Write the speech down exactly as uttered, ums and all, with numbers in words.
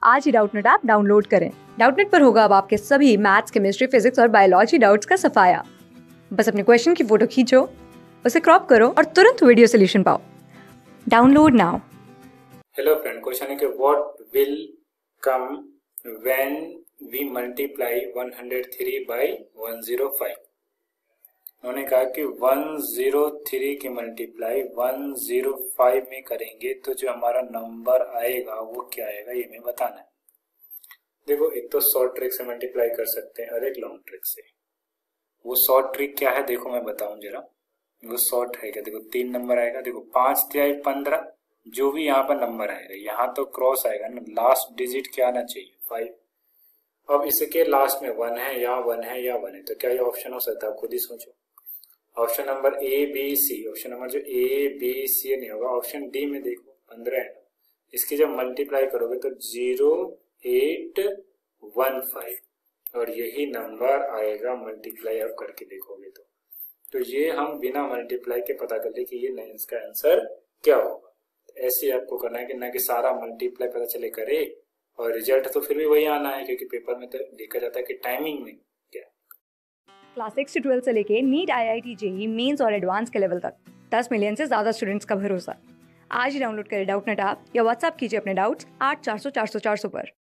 आज ही Doubtnut app download करें। डाउटनेट पर होगा अब आपके सभी मैथ्स, केमिस्ट्री, फिजिक्स और बायोलॉजी डाउट्स का सफाया। बस अपने क्वेश्चन की फोटो खींचो, उसे क्रॉप करो और तुरंत वीडियो सोल्यूशन पाओ। Download now. Hello friend, question है कि what will come when we multiply one hundred three by one zero five. उन्होंने कहा कि वन ज़ीरो थ्री की मल्टीप्लाई वन ज़ीरो फाइव में करेंगे तो जो हमारा नंबर आएगा वो क्या आएगा, ये हमें बताना है। देखो, एक तो शॉर्ट ट्रिक से मल्टीप्लाई कर सकते हैं और एक लॉन्ग ट्रिक से। वो शॉर्ट ट्रिक क्या है देखो मैं बताऊं जरा। वो शॉर्ट है क्या, देखो तीन नंबर आएगा, देखो पांच तिहाई पंद्रह, जो भी यहाँ पर नंबर आएगा यहाँ तो क्रॉस आएगा ना, लास्ट डिजिट क्या आना चाहिए फाइव। अब इसके लास्ट में वन है या वन है या वन है, तो क्या ये ऑप्शन हो सकता है, आप खुद ही सोचो। Option number A B C, option number जो ए बी सी नहीं होगा। ऑप्शन डी में देखो पंद्रह है, इसकी जब मल्टीप्लाई करोगे तो जीरो एट वन फाइव और यही नंबर आएगा मल्टीप्लाई आप करके देखोगे तो तो ये हम बिना मल्टीप्लाई के पता कर ले कि ये नहीं, इसका आंसर क्या होगा। तो ऐसे आपको करना है कि ना कि सारा मल्टीप्लाई पता चले करे और रिजल्ट तो फिर भी वही आना है, क्योंकि पेपर में तो देखा जाता है कि टाइमिंग में क्या है। क्लास सिक्स से ट्वेल्थ से लेके NEET, I I T, JEE mains और एडवांस के लेवल तक दस मिलियन से ज्यादा स्टूडेंट्स का भरोसा। आज ही डाउनलोड करें डाउटनेट ऐप या व्हाट्सएप कीजिए अपने डाउट्स आठ चार सौ चार सौ चार सौ पर।